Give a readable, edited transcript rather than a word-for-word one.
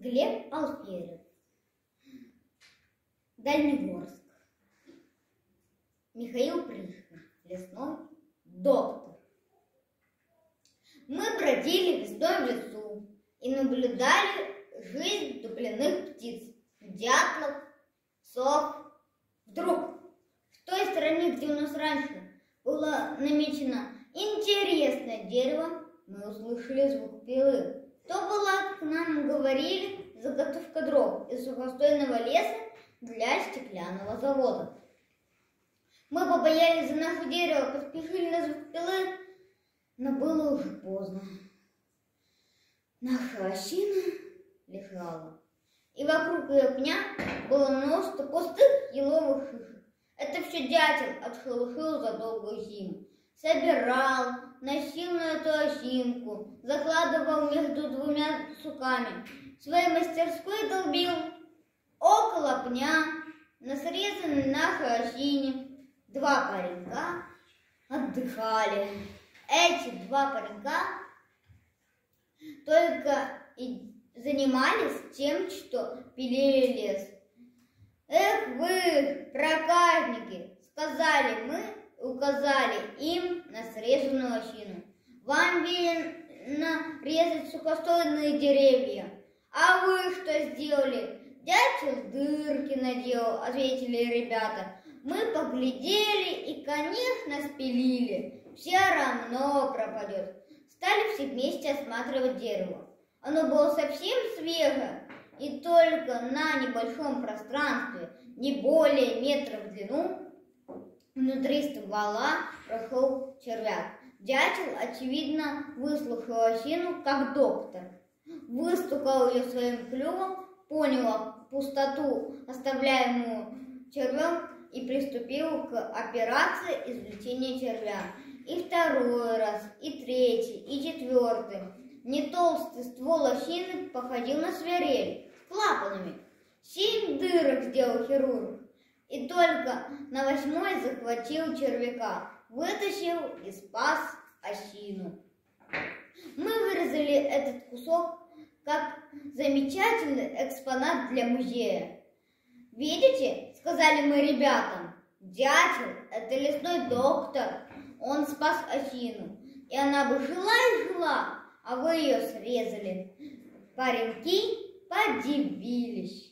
Глеб Алферов. Дальнегорск. Михаил Пришвин. Лесной доктор. Мы бродили весной в лесу и наблюдали жизнь тупляных птиц, дятлов, сов. Вдруг в той стороне, где у нас раньше было намечено интересное дерево, мы услышали звук пилы. То была, к нам говорили, заготовка дров из сухостойного леса для стеклянного завода. Мы побоялись за наше дерево, поспешили на звук пилы, но было уже поздно. Наша осина лежала, и вокруг ее пня было множество пустых еловых шишек. Это все дятел отшелушил за долгую зиму. Собирал, носил на эту осинку, закладывал между двумя суками. В своей мастерской долбил около пня, на срезанной нашей осине. Два паренька отдыхали. Эти два паренька только и занимались тем, что пилили лес. «Эх вы, проказники!» — сказали мы, указали им на срезанную осину. «Вам велено резать сухостойные деревья. А вы что сделали?» «Дятел дырки наделал», — ответили ребята. Мы поглядели и, конечно, спилили. Все равно пропадет. Стали все вместе осматривать дерево. Оно было совсем свежее, и только на небольшом пространстве, не более метра в длину, внутри ствола прошел червяк. Дятел, очевидно, выслушал осину как доктор. Выстукал ее своим клювом, понял пустоту, оставляемую червем, и приступил к операции извлечения червя. И второй раз, и третий, и четвертый. Не толстый ствол осины походил на свирель с клапанами. 7 дырок сделал хирург. И только на 8-й захватил червяка, вытащил и спас осину. Мы вырезали этот кусок как замечательный экспонат для музея. «Видите, — сказали мы ребятам, — дятел — это лесной доктор. Он спас осину, и она бы жила и жила, а вы ее срезали». Пареньки подивились.